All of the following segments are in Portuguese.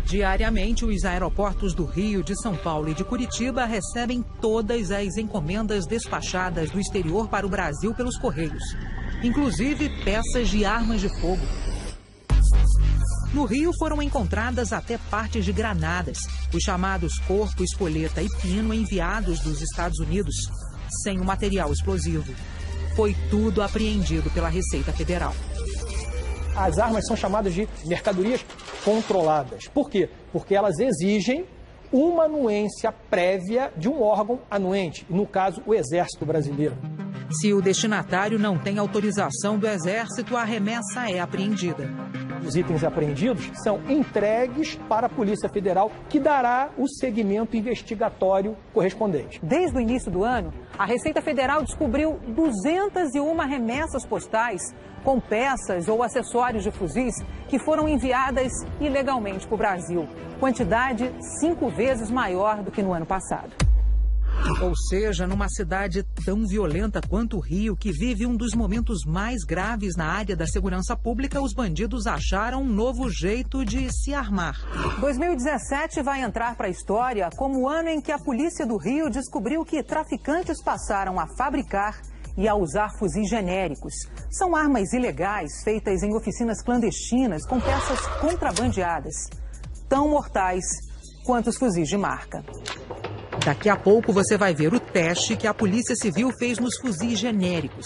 Diariamente, os aeroportos do Rio, de São Paulo e de Curitiba recebem todas as encomendas despachadas do exterior para o Brasil pelos Correios, inclusive peças de armas de fogo. No Rio foram encontradas até partes de granadas, os chamados corpo, espoleta e pino enviados dos Estados Unidos, sem o material explosivo. Foi tudo apreendido pela Receita Federal. As armas são chamadas de mercadorias controladas. Por quê? Porque elas exigem uma anuência prévia de um órgão anuente, no caso, o Exército Brasileiro. Se o destinatário não tem autorização do Exército, a remessa é apreendida. Os itens apreendidos são entregues para a Polícia Federal, que dará o segmento investigatório correspondente. Desde o início do ano, a Receita Federal descobriu 201 remessas postais com peças ou acessórios de fuzis que foram enviadas ilegalmente para o Brasil. Quantidade 5 vezes maior do que no ano passado. Ou seja, numa cidade tão violenta quanto o Rio, que vive um dos momentos mais graves na área da segurança pública, os bandidos acharam um novo jeito de se armar. 2017 vai entrar para a história como o ano em que a polícia do Rio descobriu que traficantes passaram a fabricar e a usar fuzis genéricos. São armas ilegais feitas em oficinas clandestinas com peças contrabandeadas, tão mortais quanto os fuzis de marca. Daqui a pouco você vai ver o teste que a Polícia Civil fez nos fuzis genéricos.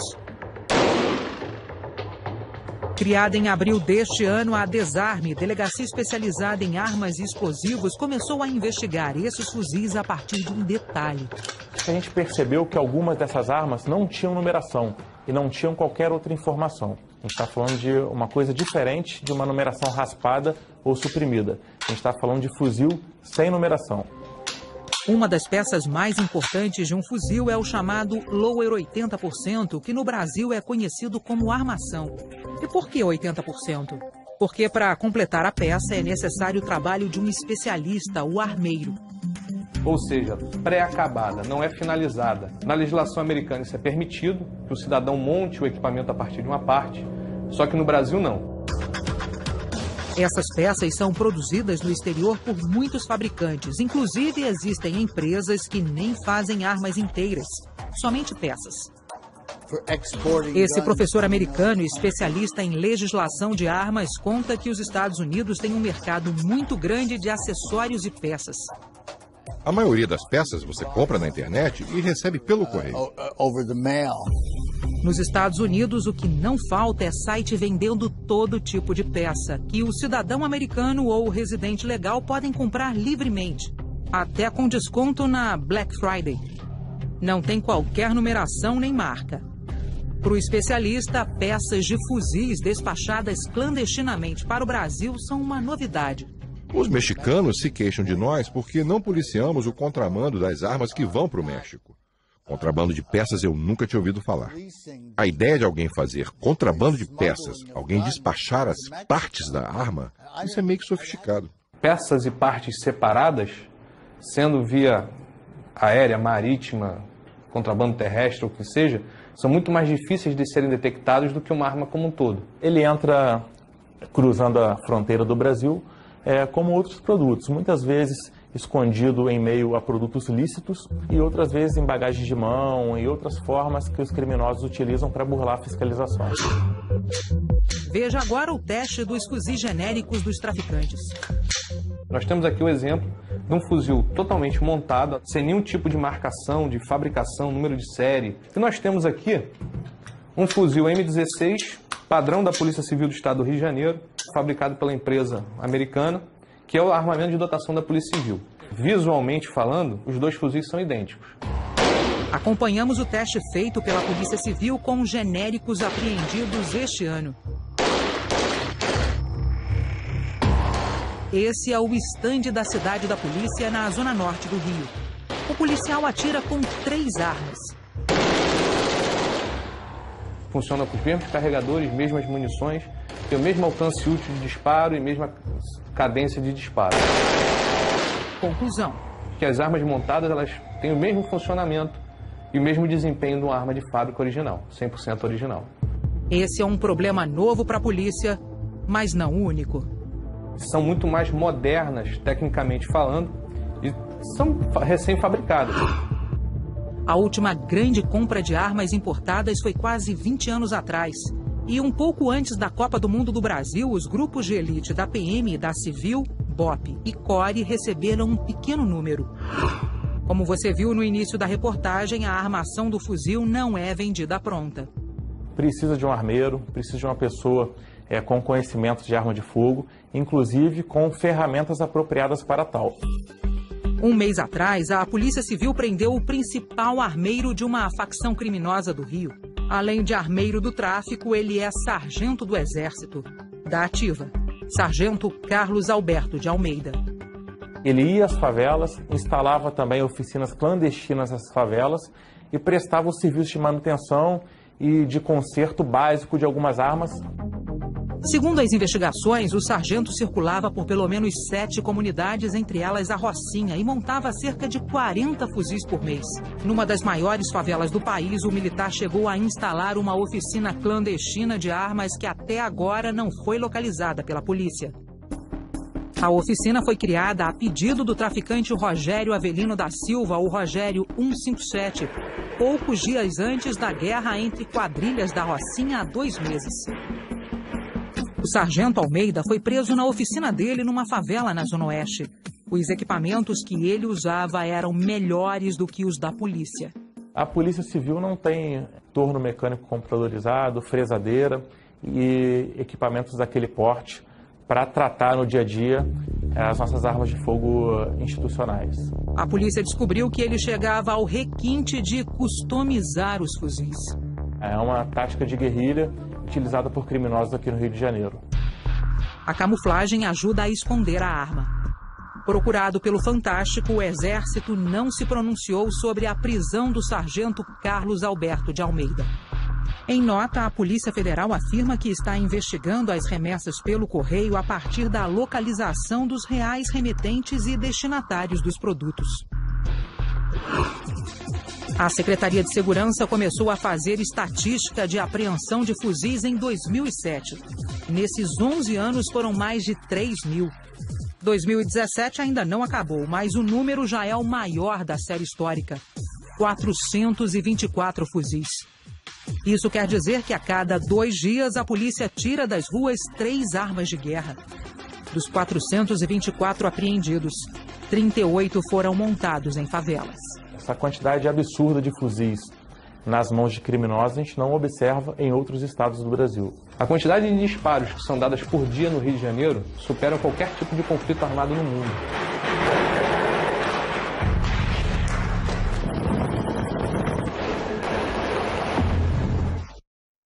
Criada em abril deste ano, a Desarme, delegacia especializada em armas e explosivos, começou a investigar esses fuzis a partir de um detalhe. A gente percebeu que algumas dessas armas não tinham numeração e não tinham qualquer outra informação. A gente está falando de uma coisa diferente de uma numeração raspada ou suprimida. A gente está falando de fuzil sem numeração. Uma das peças mais importantes de um fuzil é o chamado Lower 80%, que no Brasil é conhecido como armação. E por que 80%? Porque para completar a peça é necessário o trabalho de um especialista, o armeiro. Ou seja, pré-acabada, não é finalizada. Na legislação americana isso é permitido, que o cidadão monte o equipamento a partir de uma parte, só que no Brasil não. Essas peças são produzidas no exterior por muitos fabricantes. Inclusive, existem empresas que nem fazem armas inteiras, somente peças. Esse professor americano, especialista em legislação de armas, conta que os Estados Unidos têm um mercado muito grande de acessórios e peças. A maioria das peças você compra na internet e recebe pelo correio. Nos Estados Unidos, o que não falta é site vendendo todo tipo de peça, que o cidadão americano ou o residente legal podem comprar livremente, até com desconto na Black Friday. Não tem qualquer numeração nem marca. Para o especialista, peças de fuzis despachadas clandestinamente para o Brasil são uma novidade. Os mexicanos se queixam de nós porque não policiamos o contrabando das armas que vão para o México. Contrabando de peças eu nunca tinha ouvido falar. A ideia de alguém fazer contrabando de peças, alguém despachar as partes da arma, isso é meio que sofisticado. Peças e partes separadas, sendo via aérea, marítima, contrabando terrestre ou o que seja, são muito mais difíceis de serem detectados do que uma arma como um todo. Ele entra cruzando a fronteira do Brasil como outros produtos, muitas vezes escondido em meio a produtos lícitos e outras vezes em bagagens de mão e outras formas que os criminosos utilizam para burlar a fiscalização. Veja agora o teste dos fuzis genéricos dos traficantes. Nós temos aqui o exemplo de um fuzil totalmente montado, sem nenhum tipo de marcação, de fabricação, número de série. E nós temos aqui um fuzil M16, padrão da Polícia Civil do Estado do Rio de Janeiro, fabricado pela empresa americana, que é o armamento de dotação da Polícia Civil. Visualmente falando, os dois fuzis são idênticos. Acompanhamos o teste feito pela Polícia Civil com genéricos apreendidos este ano. Esse é o estande da cidade da polícia na zona norte do Rio. O policial atira com 3 armas. Funciona com os mesmos carregadores, mesmas munições, tem o mesmo alcance útil de disparo e mesma cadência de disparo. Conclusão: que as armas montadas elas têm o mesmo funcionamento e o mesmo desempenho de uma arma de fábrica original, 100% original. Esse é um problema novo para a polícia, mas não único. são muito mais modernas, tecnicamente falando, e são recém-fabricadas. A última grande compra de armas importadas foi quase 20 anos atrás. E um pouco antes da Copa do Mundo do Brasil, os grupos de elite da PM, da Civil, BOP e CORE receberam um pequeno número. Como você viu no início da reportagem, a armação do fuzil não é vendida pronta. Precisa de um armeiro, precisa de uma pessoa com conhecimento de arma de fogo, inclusive com ferramentas apropriadas para tal. Um mês atrás, a Polícia Civil prendeu o principal armeiro de uma facção criminosa do Rio. Além de armeiro do tráfico, ele é sargento do Exército, da Ativa, Sargento Carlos Alberto de Almeida. Ele ia às favelas, instalava também oficinas clandestinas nas favelas e prestava o serviço de manutenção e de conserto básico de algumas armas. Segundo as investigações, o sargento circulava por pelo menos 7 comunidades, entre elas a Rocinha, e montava cerca de 40 fuzis por mês. Numa das maiores favelas do país, o militar chegou a instalar uma oficina clandestina de armas que até agora não foi localizada pela polícia. A oficina foi criada a pedido do traficante Rogério Avelino da Silva, o Rogério 157, poucos dias antes da guerra entre quadrilhas da Rocinha há 2 meses. O sargento Almeida foi preso na oficina dele numa favela na Zona Oeste. Os equipamentos que ele usava eram melhores do que os da polícia. A Polícia Civil não tem torno mecânico computadorizado, fresadeira e equipamentos daquele porte para tratar no dia a dia as nossas armas de fogo institucionais. A polícia descobriu que ele chegava ao requinte de customizar os fuzis. É uma tática de guerrilha utilizada por criminosos aqui no Rio de Janeiro. A camuflagem ajuda a esconder a arma. Procurado pelo Fantástico, o Exército não se pronunciou sobre a prisão do sargento Carlos Alberto de Almeida. Em nota, a Polícia Federal afirma que está investigando as remessas pelo correio a partir da localização dos reais remetentes e destinatários dos produtos. A Secretaria de Segurança começou a fazer estatística de apreensão de fuzis em 2007. Nesses 11 anos foram mais de 3 mil. 2017 ainda não acabou, mas o número já é o maior da série histórica. 424 fuzis. Isso quer dizer que a cada 2 dias a polícia tira das ruas 3 armas de guerra. Dos 424 apreendidos, 38 foram montados em favelas. Essa quantidade absurda de fuzis nas mãos de criminosos a gente não observa em outros estados do Brasil. A quantidade de disparos que são dadas por dia no Rio de Janeiro supera qualquer tipo de conflito armado no mundo.